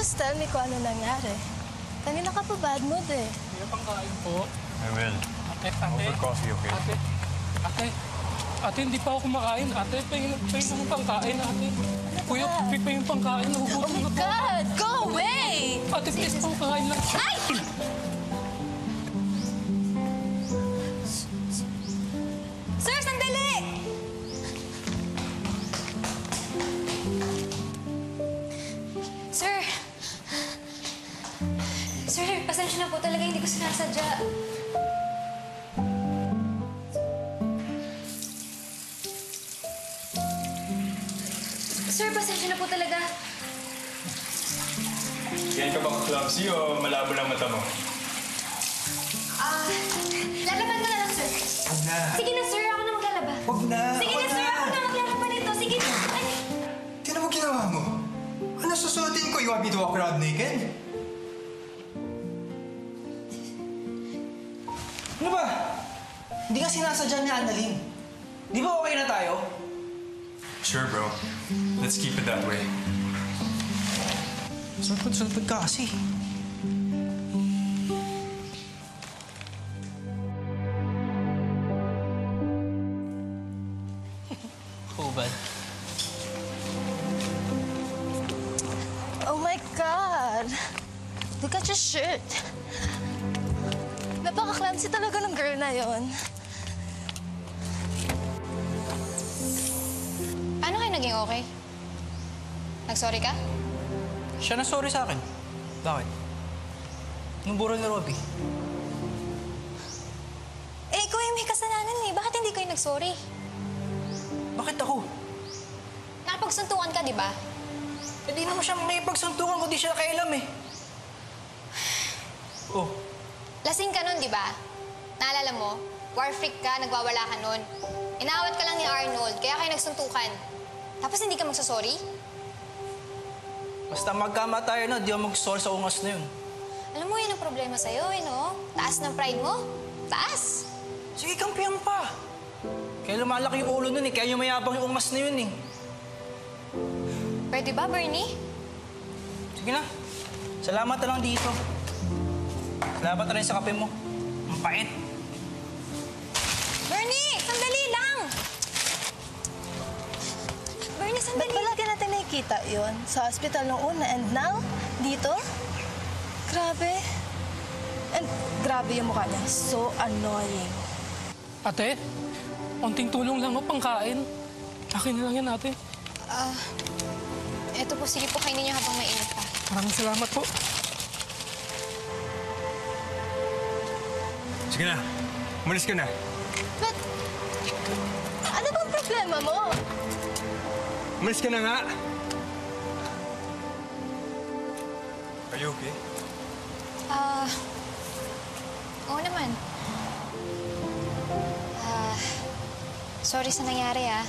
just tell me kung ano nangyari. Kanina ka pa bad mood eh. May pangkain po. I will. Ate. Over coffee, okay? Ate, hindi pa ako kumakain. Ate, pahingin ng pangkain, ate. Kuya, pahingin pangkain. Oh my God! Go away! Ate, please, pangkain lang. Ay! Sir, sandali! Sir! Sir, pasensya na po talaga. Hindi ko sinasadya. Sir, pasensya na po talaga. Ganyan ka bang clumsy o malabo lang mata mo? Lalaban ko na lang, sir. Huwag na. Sige na, sir. Ako na maglalaba. Huwag na. Sige na, sir. Ako na maglalaba nito. Sige na. Ay. Tignan mo ginawa mo. Ano susuotin ko? You want me to walk around naked? Ano ba? Hindi ka sinasadya ni Annalyn. Di ba okay na tayo? Sure, bro. Let's keep it that way. Sulpad ka kasi. Hubad. Oh my God! Look at your shirt. Napaka-clumsy talaga ng girl na yon. Paano kayo naging okay? Nag-sorry ka? Siya na sorry sa akin. Bakit? Nung burol ni Robby. Eh, ikaw yung may kasalanan eh. Bakit hindi kayo nag-sorry? Bakit ako? Nakapagsuntukan ka, di ba? Hindi naman siya makipagsuntukan kung di siya nakailam eh. Oh, Lasing ka nun, di ba? Naalala mo, war freak ka, nagwawala ka nun. Inawat ka lang ni Arnold, kaya kayo nagsuntukan. Tapos hindi ka magsasorry? basta magkama tayo na, di ako mag-sorry sa ungas na yun. Alam mo, yun ang problema sa'yo, eh, no? Taas ng pride mo. Taas! Sige, kampihan pa. Kaya lumalaki yung ulo nun eh, kaya yung mayabang yung ungas na yun eh. Pwede ba, Bernie? Sige na. Salamat na lang dito. Salamat na rin sa kape mo. Ang pait. Bernie! Sandali lang! Bernie, Ba't sandali. palagi natin nakikita yun? Sa hospital nung una and now? Dito? Grabe. And grabe yung mukha niya. So annoying. Ate, konting tulong lang o pangkain. Akin na lang yan, ate. Eto po, sige po, kainin niyo habang mainit pa. Maraming salamat po. Sige na. Umalis ka na. But, ano bang problema mo? Umalis ka na nga. Are you okay? Oo naman. Sorry sa nangyari, ah.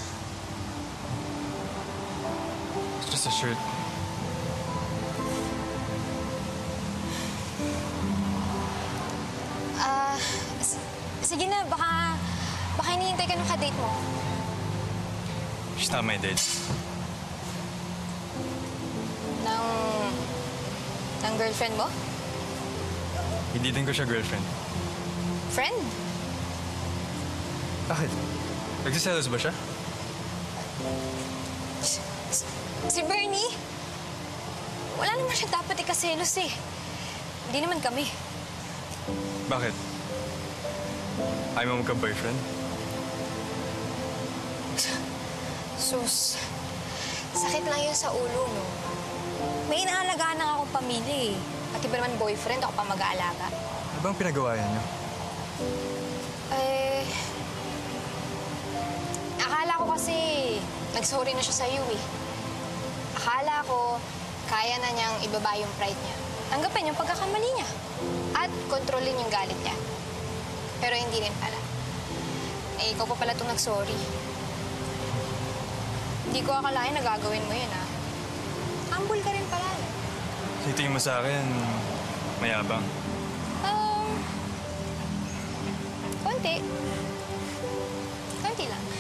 It's just a shirt. Sige na, baka hinihintay ka nung ka-date mo. She's not my date. Ng girlfriend mo? Hindi din ko siya girlfriend. Friend? Bakit? Nagsiselos ba siya? Si Bernie? Wala naman siya dapat ikaselos eh. Hindi naman kami. Bakit? Ayaw mo magka-boyfriend? Sus, sakit lang yun sa ulo, no? May inaalagaan na akong pamilya eh. Pati ba naman boyfriend, ako pa mag-aalaga? Ano bang pinagawayan niyo? Akala ko kasi nag-sorry na siya sa'yo eh. Akala ko kaya na niyang ibaba yung pride niya. Tanggapin yung pagkakamali niya. At kontrolin yung galit niya. Pero hindi rin pala. Eh, ikaw pa pala itong nag-sorry. Hindi ko akalain na gagawin mo yun, ah. Humble ka rin pala. Sa tingin mo sa akin, mayabang. Konti. Konti lang.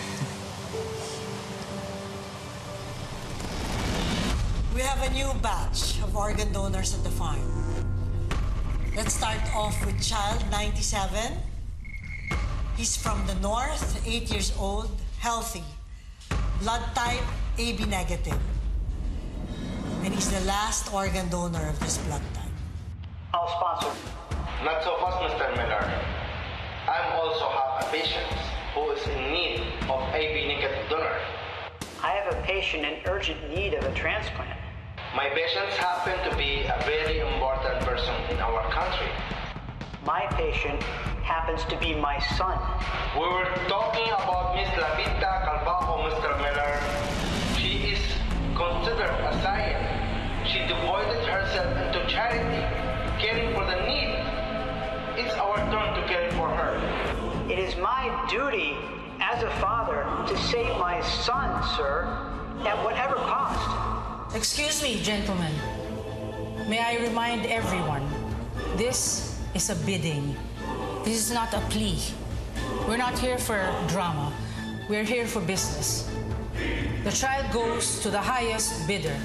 We have a new batch of organ donors at the farm. Let's start off with child 97. He's from the north, 8 years old, healthy. Blood type AB negative. And he's the last organ donor of this blood type. I'll sponsor. Not so fast, Mr. Miller. I'm also have a patient who is in need of AB negative donor. I have a patient in urgent need of a transplant. My patients happen to be a very important person in our country. My patient happens to be my son. We were talking about Miss Lapita Calvajo, Mr. Miller. She is considered a saint. She devoted herself into charity, caring for the needy. It's our turn to care for her. It is my duty as a father to save my son, sir, at whatever cost. Excuse me, gentlemen. May I remind everyone, this is a bidding. This is not a plea. We're not here for drama. We're here for business. The child goes to the highest bidder.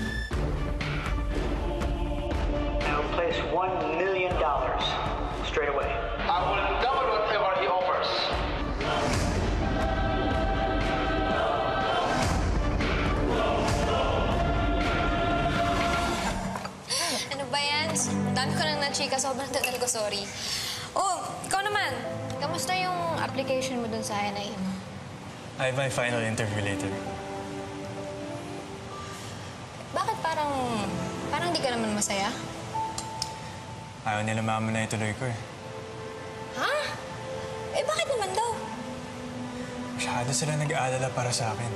I will place $1 million straight away. I will double whatever he offers. Ano ba yan? Dami ko nang na-chika. Sobrang tagal ko, sorry. Oh, ikaw naman. Kamusta yung application mo dun sa NIM? I have my final interview later. Bakit parang hindi ka naman masaya? Ayaw nila mama na ituloy ko eh. Ha? Eh, bakit naman daw? Masyado sila nag-aalala para sa akin.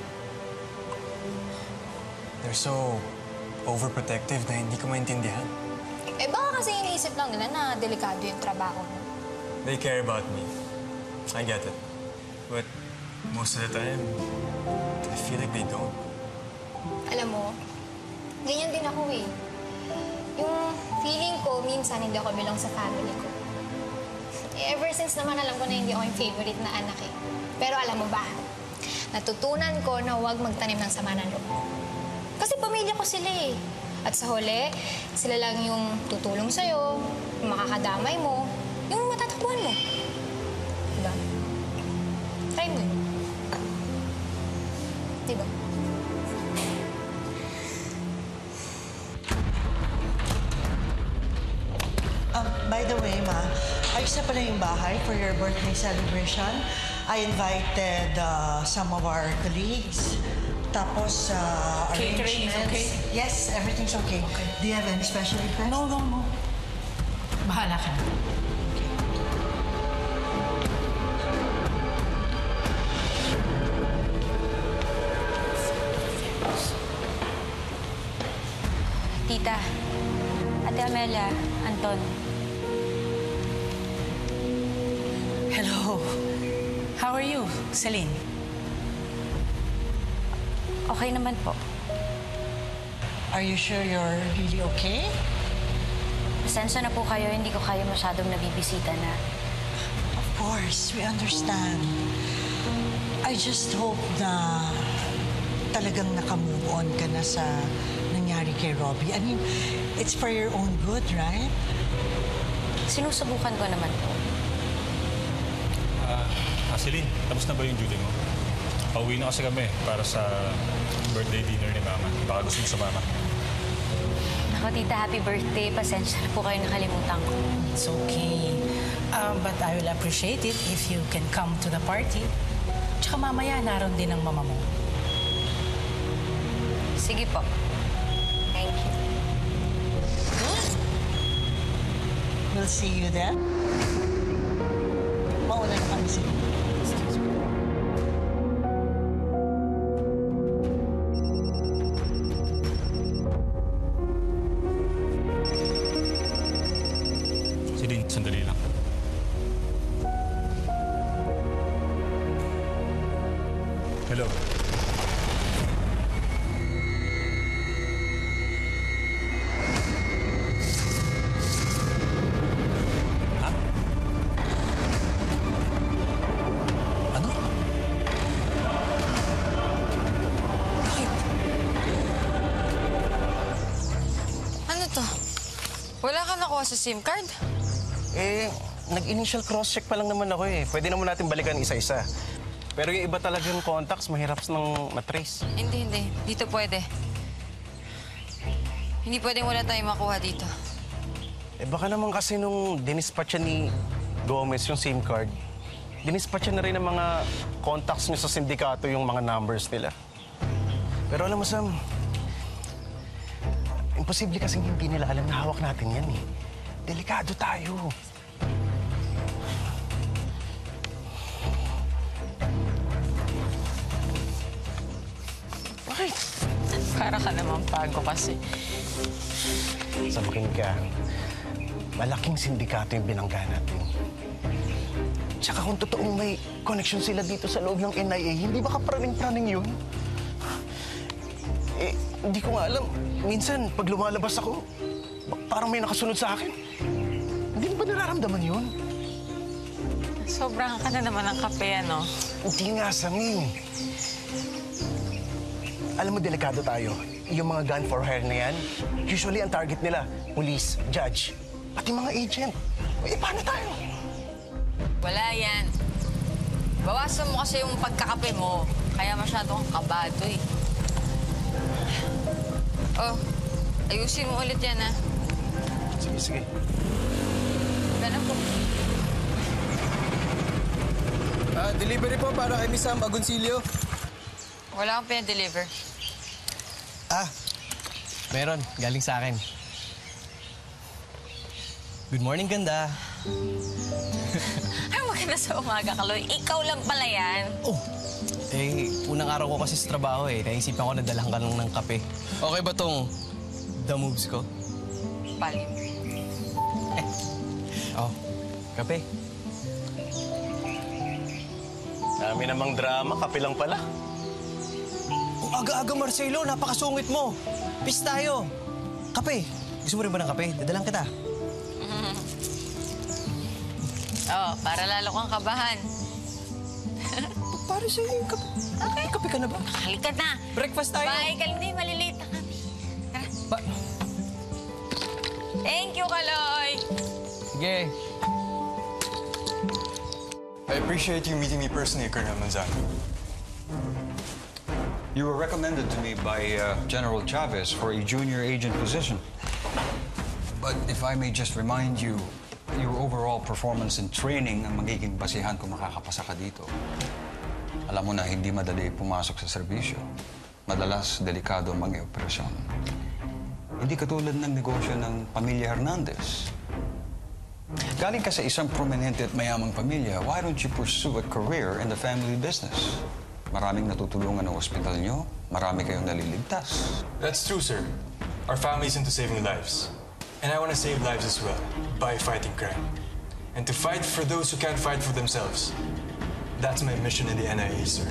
They're so overprotective na hindi ko maintindihan. Eh, baka kasi iniisip lang nila na delikado yung trabaho mo. They care about me. I get it. But most of the time, I feel like they don't. Alam mo, ganyan din ako eh. Yung feeling ko, minsan hindi ako belong sa family ko. Eh, ever since naman alam ko na hindi ako yung favorite na anak eh. Pero alam mo ba, natutunan ko na huwag magtanim ng sama ng loob. Kasi pamilya ko sila eh. At sa huli, sila lang yung tutulong sa'yo, yung makakadamay mo, yung matatakbuhan mo. Diba? Try mo yun. Diba? By the way, Ma, ayos na pala yung bahay for your birthday celebration. I invited some of our colleagues. Tapos, Catering is arrangements. okay? Yes, everything's okay. Do you have any special requests? No. Bahala ka na. Tita, Ate Amelia, Anton. Hello. How are you, Celine? Okay naman po. Are you sure you're really okay? Pasensya na po kayo, hindi ko kayo masyadong nabibisita na. Of course, we understand. I just hope na talagang nakamove on ka na sa nangyari kay Robbie. I mean, it's for your own good, right? Sinusubukan ko naman po. Celine, tapos na ba yung duty mo? Pauwi na kasi kami para sa birthday dinner ni Mama. Baka gusto mo sumama. Ako, Tita, happy birthday. Pasensya na po kayo nakalimutan ko. It's okay. But I will appreciate it if you can come to the party. Tsaka mamaya, naroon din ang mama mo. Sige po. Thank you. We'll see you then. Mauna na kami sila. Celine, sandali lang. Hello. Ha? Ano? Ano to? Wala ka nakuha sa SIM card? Nag-initial cross-check pa lang naman ako eh. Pwede naman natin balikan isa-isa. Pero yung iba talagang contacts, mahirap ng matrace. Hindi. Dito pwede. Hindi pwedeng wala tayong makuha dito. Baka naman kasi nung dinispatcha ni Gomez yung SIM card, dinispatcha na rin ng mga contacts niyo sa sindikato yung mga numbers nila. Pero alam mo, Sam, imposible kasing hindi nila alam na hawak natin yan eh. Delikado tayo. Bakit? Para ka naman pago kasi. Sabakin ka, malaking sindikato yung binangga natin. Tsaka kung totoong may connection sila dito sa loob ng NIA, hindi ba kapraning-praning yun? Hindi ko nga alam. Minsan, pag lumalabas ako, parang may nakasunod sa akin. Hindi mo ba nararamdaman yun? Sobrang ka na naman ng kape, ano? Hindi nga, Sami. Alam mo, delikado tayo. Yung mga gun for hire na yan, usually ang target nila, police, judge, pati mga agent. Paano tayo? Wala yan. Bawasan mo kasi yung pagkakape mo. Kaya masyado kang kabado eh. Oh, ayusin mo ulit yan, ha? Sige. Ganun po. Delivery po para kay Miss Sam Agoncillo. Wala akong pinadeliver. Meron. Galing sa akin. Good morning, ganda. Ay, maganda sa umaga, Kaloy. Ikaw lang pala yan. Unang araw ko kasi sa trabaho Naisipan ko na dalahan ka lang ng kape. Okay ba tong the moves ko? Palim. Kape. Dami namang drama, kape lang pala. Ang aga-aga, Marcelo. Napakasungit mo. Peace tayo. Kape. Gusto mo rin ba ng kape? Dadalang kita. Para lalo kang kabahan. Para sa'yo yung kape. Okay. Kape ka na ba? Halika na. Breakfast tayo. Bye, Kalindi. Malilate na kami. Tara. Thank you, Kaloy. Sige. I appreciate you meeting me personally, Colonel Manzano. You were recommended to me by General Chavez for a junior agent position. But if I may just remind you, your overall performance and training ang magiging basihan kung makakapasa ka dito. Alam mo na hindi madali pumasok sa serbisyo. Madalas, delikado ang mga operasyon. Hindi katulad ng negosyo ng pamilya Hernandez. Galing ka sa isang prominente at mayamang pamilya, why don't you pursue a career in the family business? Maraming natutulungan ng ospital nyo, marami kayong naliligtas. That's true, sir. Our family's into saving lives. And I want to save lives as well, by fighting crime. And to fight for those who can't fight for themselves. That's my mission in the NIA, sir.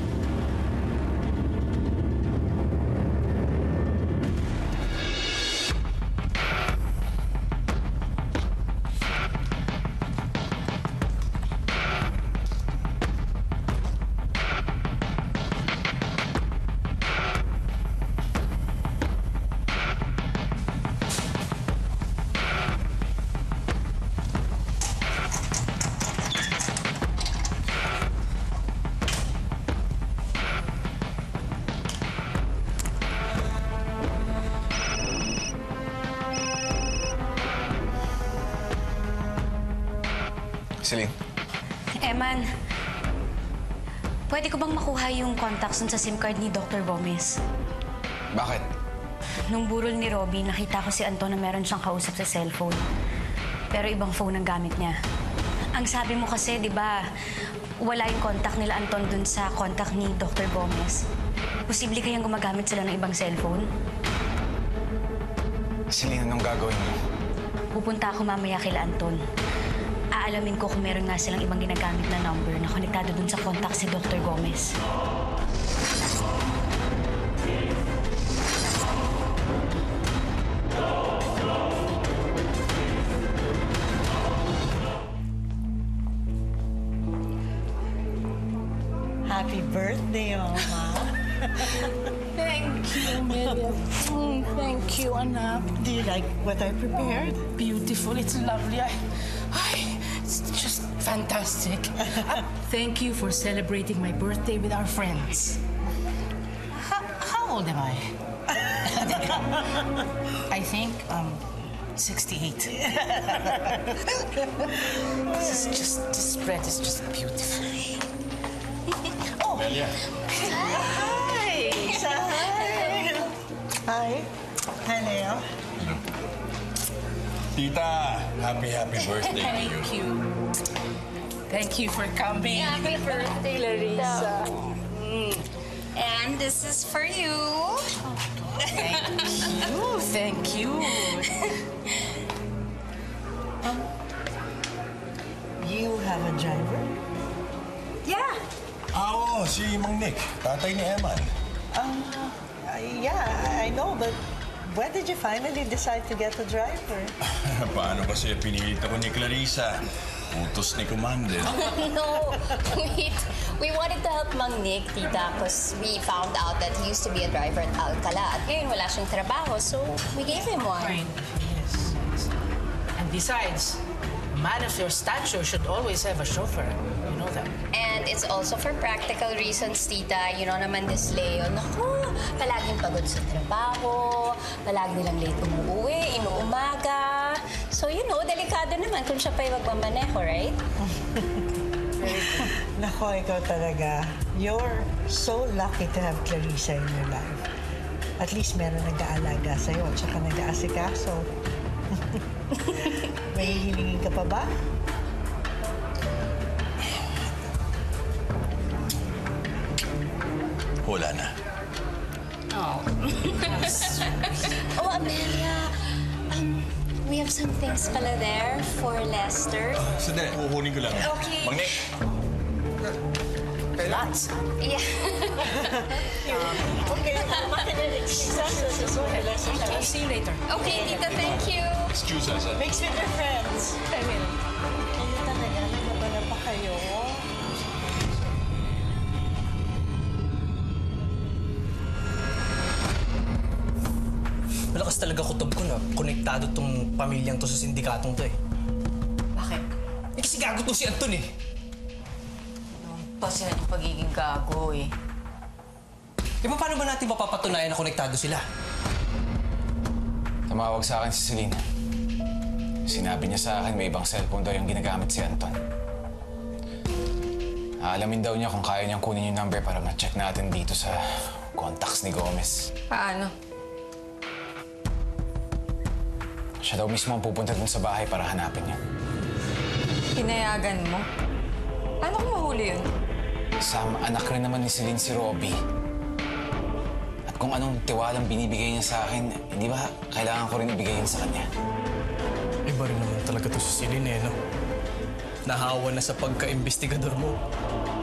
Celine. Eman, pwede ko bang makuha yung contacts dun sa SIM card ni Dr. Gomez? Bakit? Nung burol ni Robby, nakita ko si Anton na meron siyang kausap sa cellphone. Pero ibang phone ang gamit niya. Ang sabi mo kasi, di ba, wala yung contact nila Anton dun sa contact ni Dr. Gomez. Posible kayang gumagamit sila ng ibang cellphone? Celine, anong gagawin mo? Pupunta ako mamaya kila Anton. Aalamin ko kung meron nga silang ibang ginagamit na number na konektado dun sa contact si Dr. Gomez. Happy birthday, Mama. Thank Thank you, Amelia. Thank you, anak. Do you like what I prepared? Beautiful. It's lovely. It's just fantastic. Thank you for celebrating my birthday with our friends. How old am I? I think 68. This bread is just beautiful. Oh, Amelia. Hi! Hi! Hi. Hi, Leo. Tita, happy birthday to you. Thank you. Thank you for coming. Happy birthday, Larissa. And this is for you. Thank you. You have a driver? Yeah. Oo, si Mang Nick, tatay ni Eman. Yeah, I know, but when did you finally decide to get a driver? Paano kasi pinilit ako ni Clarissa? Utos ni Commander. No, wait. We wanted to help Mang Nick, tita, because we found out that he used to be a driver at Alcala. At ngayon, wala siyang trabaho, so we gave him one. Right. Yes. And besides, a man of your stature should always have a chauffeur. You know that. And it's also for practical reasons, tita. You know naman this Leo. Naku, palaging pagod sa trabaho, palagi nilang late umuwi, inuumaga. So, you know, delikado naman kung siya pa'y magmamaneho, right? Nako, ikaw talaga. You're so lucky to have Clarissa in your life. At least meron nag-aalaga sa'yo at saka nag-aasikaso. May hilingin ka pa ba? Wala na. Oh. Oh, Amelia. We have some things pala there for Lester. Sandali, kukunin ko lang. Okay. Mang Nick. Lots. Yeah. Okay, makinig. I'll see you later. Okay, tita, thank you. Excuse us. Mix with your friends. I will. Kayo talaga, nagabala pa kayo. Malakas talaga kutob ko na konektado tong pamilyang to sa sindikatong to eh. Bakit? Eh kasi gago to si Anton eh. Pa sila yung pagiging gago eh. Eh paano ba natin mapapatunayan na konektado sila? Tumawag sa akin si Celine. Sinabi niya sa akin may ibang cellphone daw yung ginagamit si Anton. Aalamin daw niya kung kaya niyang kunin yung number para ma-check natin dito sa contacts ni Gomez. Paano? Siya daw mismo ang pupunta dun sa bahay para hanapin niya. Hinayagan mo? Paano kung mahuli yun? Sam, anak rin naman ni Celine si Robbie. At kung anong tiwalang binibigay niya sa akin, hindi ba kailangan ko rin ibigay yun sa kanya? Iba rin naman talaga to si Celine eh, no? Nahawa na sa pagka-investigador mo.